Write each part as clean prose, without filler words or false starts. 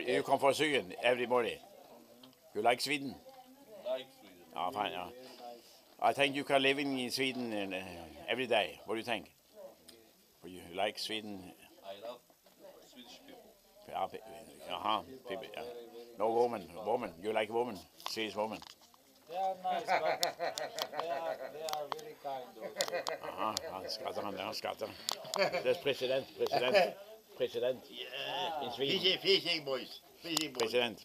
You come from Sweden every morning. You like Sweden? Like Sweden. Oh, fine. Yeah. I think you can live in Sweden every day. What do you think? You like Sweden? I love Swedish people. People. Yeah. No woman. You like woman? Swedish woman. They are nice, but they are very kind also. Han skrattar. Det är president in Sweden. Fishing boys. President.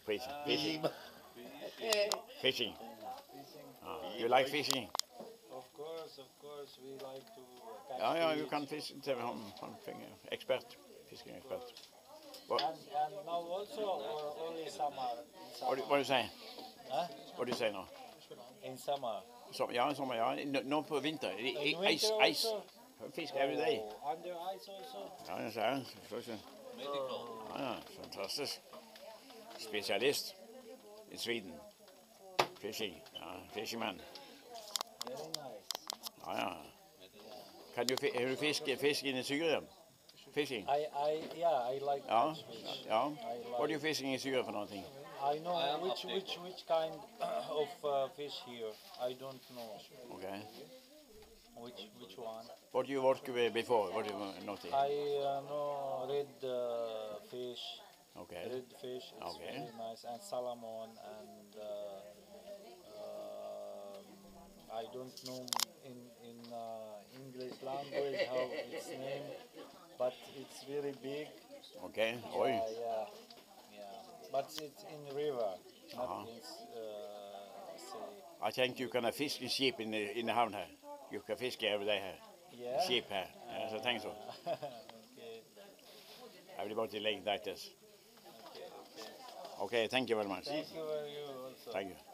Fishing. You like fishing? Of course, we like to catch Ja, you fish. can fish. Expert. Fishing expert. And now also, or only summer? What do you say? Huh? What do you say now? In summer. Sommer, ja. No på vinter. In Ice. winter also? Fisk every day. Oh, under ice also? Ja, det säger han. Medical. Ja, fantastisk. Specialist in Sweden. Fishing. Ja, fishing man. Very nice. Ja. Kan du fisk in Syrien? Fishing? I like Ja. catch fish. Ja. I like. What are you fishing in Syrien for någonting? I know which kind of fish here. I don't know Okay. which one. What do you work with before? What do you notice? I know red fish. Okay. Red fish. It's Okay. very nice, and salmon, and I don't know in English language how its name, but it's very big. Okay. Oj. Yeah. But it's in river, not in sea. I think you can have fishing ship in the havn här. You can fish every day här. Yeah. Ship här. Yes, I think so. Okay. Everybody like that. Yes. Okay. Thank you very much. Thank you very much also. Thank you.